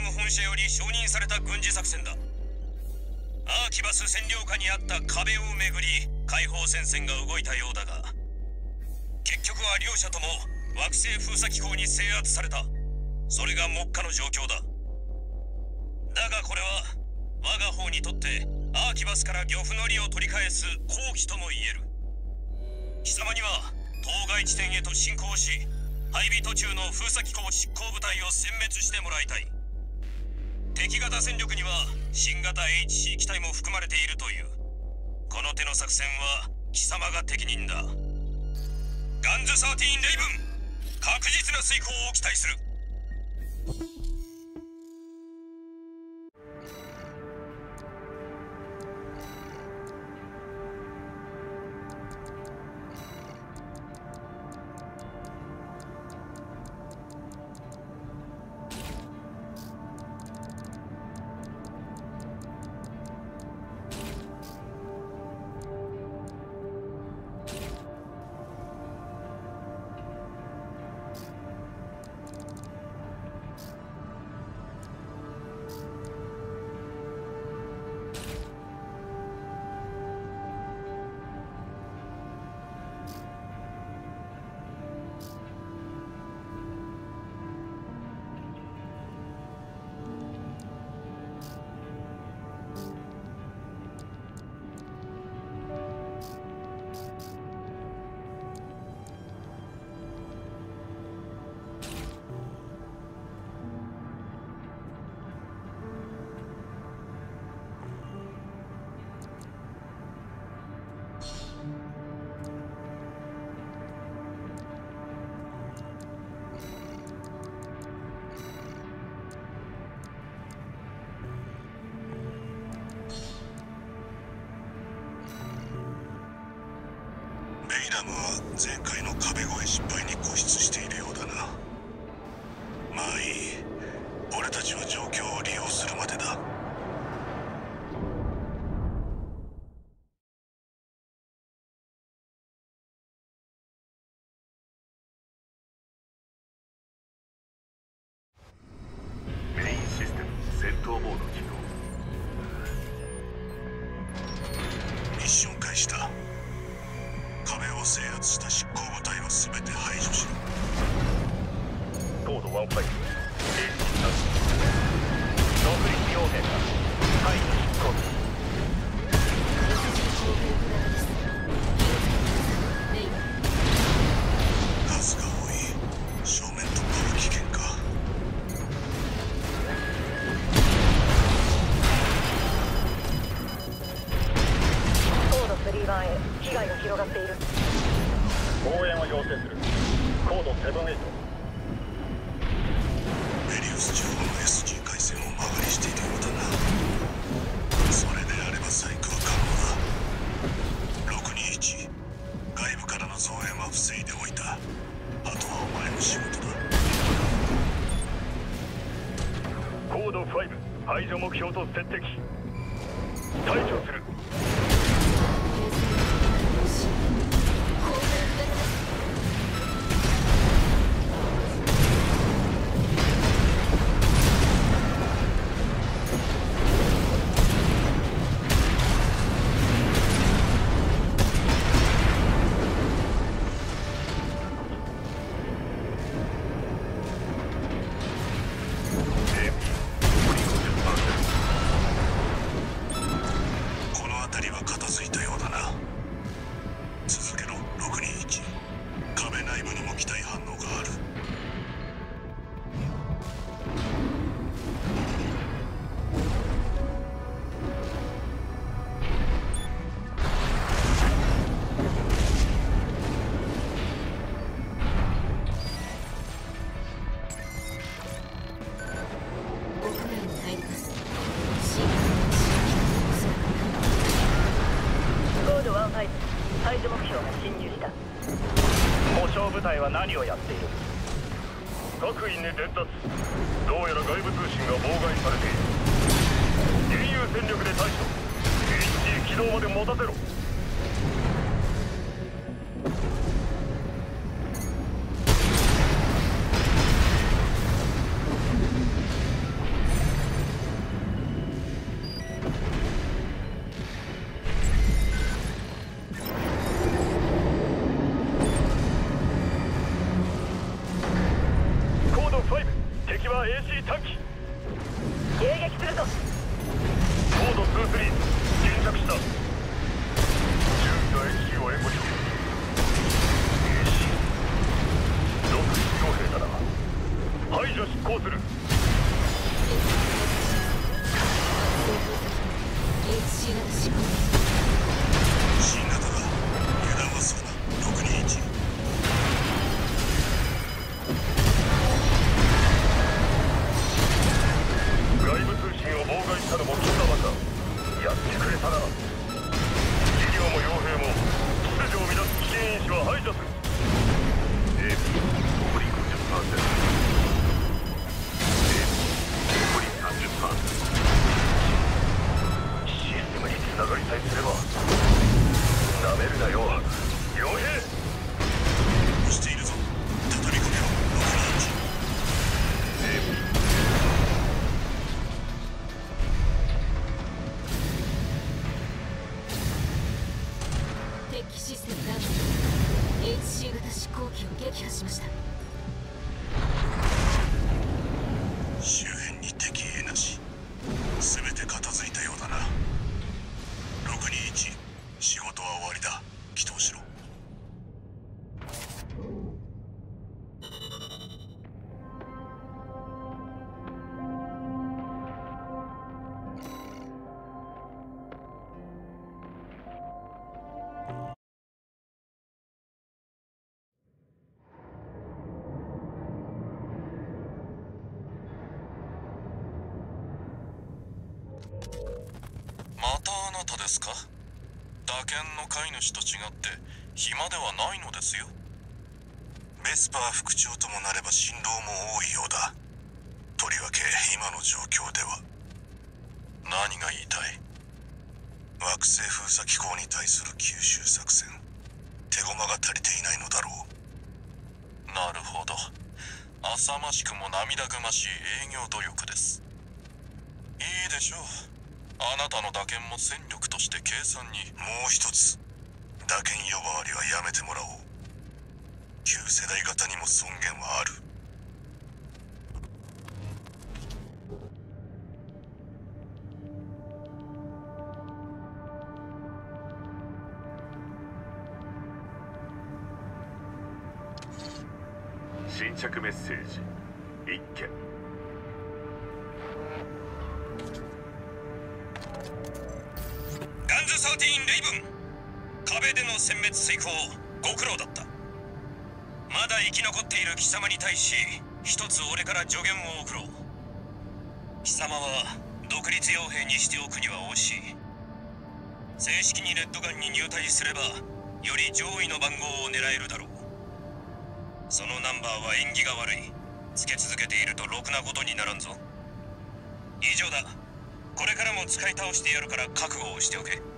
ム本社より承認された軍事作戦だ。アーキバス占領下にあった壁をめぐり解放戦線が動いたようだが、結局は両者とも惑星封鎖機構に制圧された。それが目下の状況だ。だがこれは我が方にとってアーキバスから漁夫の利を取り返す好機とも言える。貴様には当該地点へと進行し、配備途中の封鎖機構執行部隊を殲滅してもらいたい。敵型戦力には新型 HC 機体も含まれているという。この手の作戦は貴様が適任だ。ガンズ13レイブン、確実な遂行を期待する。 ベイラムは前回の壁越え失敗に固執しているようだな。まあいい、俺たちは状況を利用するまでだ。 メインシステム戦闘モード起動。 ミッション開始だ。壁を制圧した執行部隊を全て排除しろ。 コード1ファイル HC なし独立傭兵が排除執行部。 数が多い。正面突破は危険か。 コード3番へ被害が広がっている。 応援を要請する。コード78。 メリウス地方の SG 回線を間借りしているようだな。それであれば細工は可能だ。621、外部からの増援は防いでおいた。あとはお前の仕事だ。 コード5排除目標と接敵。排除する。 この辺りは片付いたようだな。続けろ、621。壁内部にも機体反応がある。 コード15排除目標が侵入した。 保証部隊は何をやっている。各員に伝達。どうやら外部通信が妨害されている。現有戦力で対処。HC 起動まで持たせろ。 ってくれたな。企業も傭兵も秩序を乱す危険因子は排除する。残り 50%。残り 30%。システムにつながりさえすれば。なめるなよ傭兵。 押しているぞ。畳み込めろ。 敵システムダウン。HC 型執行機を撃破しました。 周辺に敵兵なし。全て片付いたようだな。621、仕事は終わりだ。祈祷しろ。 またあなたですか？打剣の飼い主と違って暇ではないのですよ。 ベスパー副長ともなれば辛労も多いようだ。とりわけ今の状況では。 何が言いたい？ 惑星封鎖機構に対する吸収作戦、手駒が足りていないのだろう。 なるほど。浅ましくも涙ぐましい営業努力です。いいでしょう。あなたの打剣も戦力として計算に。 もう一つ、打剣呼ばわりはやめてもらおう。旧世代型にも尊厳はある。 新着メッセージ1件。 ガンズ13レイブン、壁での殲滅遂行ご苦労だった。まだ生き残っている貴様に対し一つ俺から助言を送ろう。貴様は独立傭兵にしておくには惜しい。正式にレッドガンに入隊すればより上位の番号を狙えるだろう。そのナンバーは縁起が悪い。つけ続けているとろくなことにならんぞ。以上だ。これからも使い倒してやるから覚悟をしておけ。